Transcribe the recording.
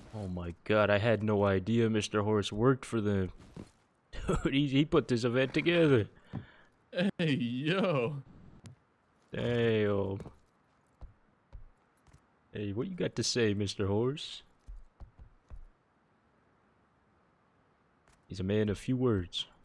Oh my god, I had no idea Mr. Horse worked for them. Dude, he put this event together. Hey, yo. Damn. Hey, what you got to say, Mr. Horse? He's a man of few words.